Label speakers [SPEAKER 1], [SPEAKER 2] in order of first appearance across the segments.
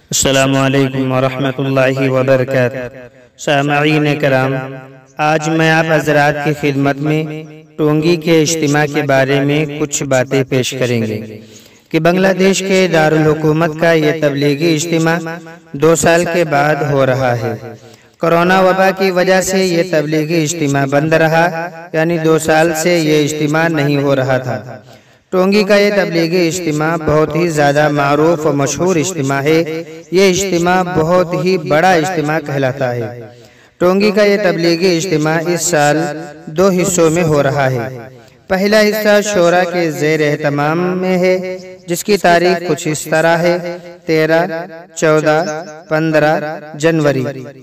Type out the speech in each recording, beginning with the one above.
[SPEAKER 1] السلام علیکم ورحمۃ اللہ وبرکاتہ۔ سامعین کرام، آج میں آپ حضرات کی خدمت میں ٹونگی کے اجتماع کے بارے میں کچھ باتیں پیش کریں گے کہ بنگلہ دیش کے دارالحکومت کا یہ تبلیغی اجتماع 2 سال کے بعد ہو رہا ہے۔ کرونا وبا کی وجہ سے یہ تبلیغی اجتماع بند رہا، یعنی 2 سال سے یہ اجتماع نہیں ہو رہا تھا۔ ٹونگی کا یہ تبلیغی اجتماع بہت ہی زیادہ معروف و مشہور اجتماع ہے۔ یہ اجتماع بہت ہی بڑا اجتماع کہلاتا ہے۔ ٹونگی کا یہ تبلیغی اجتماع اس سال 2 حصوں میں ہو رہا ہے۔ پہلا حصہ شورا کے زیر اہتمام میں ہے، جس کی تاریخ کچھ اس طرح ہے: 13، 14، 15 جنوری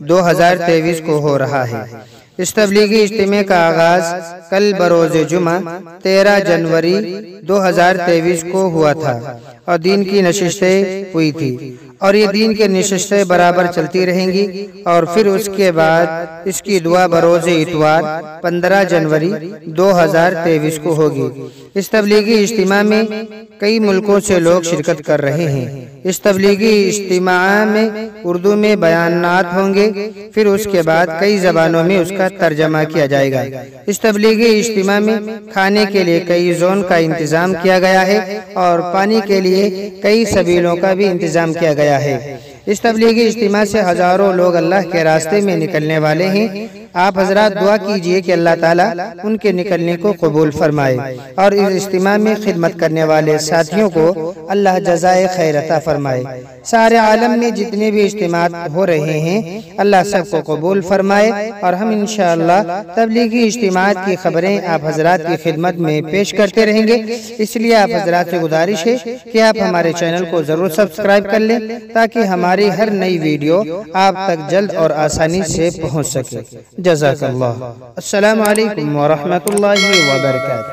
[SPEAKER 1] 2023 کو ہو رہا ہے۔ اس تبلیغی اجتماع کا آغاز کل بروز جمعہ 13 جنوری 2023 کو ہوا تھا اور دین کی نشستیں ہوئی تھی، اور یہ دین کی نشستیں برابر چلتی رہیں گی، اور پھر اس کے بعد اس کی دعا بروز اتوار 15 جنوری 2023 کو ہوگی۔ اس تبلیغی اجتماع میں کئی ملکوں سے لوگ شرکت کر رہے ہیں۔ اس تبلیغی اجتماع میں اردو میں بیانات ہوں گے، پھر اس کے بعد کئی زبانوں میں اس کا ترجمہ کیا جائے گا۔ اس تبلیغی اجتماع میں کھانے کے لیے کئی زون کا انتظام کیا گیا ہے اور پانی کے لیے کئی سبیلوں کا بھی انتظام کیا گیا ہے۔ اس تبلیغی اجتماع سے ہزاروں لوگ اللہ کے راستے میں نکلنے والے ہیں۔ آپ حضرات دعا کیجئے کہ اللہ تعالیٰ ان کے نکلنے کو قبول فرمائے، اور اس اجتماع میں خدمت کرنے والے ساتھیوں کو اللہ جزائے خیر عطا فرمائے۔ سارے عالم میں جتنے بھی اجتماعات ہو رہے ہیں، اللہ سب کو قبول فرمائے، اور ہم انشاءاللہ تبلیغی اجتماعات کی خبریں آپ حضرات کی خدمت میں پیش کرتے رہیں گے۔ اس لیے آپ حضرات سے گزارش ہے کہ آپ ہمارے چینل کو ضرور سبسکرائب کر لیں، تاکہ ہماری ہر نئی ویڈیو آپ تک جلد اور آسانی سے پہنچ سکے۔ جزاک اللہ۔ السلام علیکم ورحمۃ اللہ وبرکاتہ۔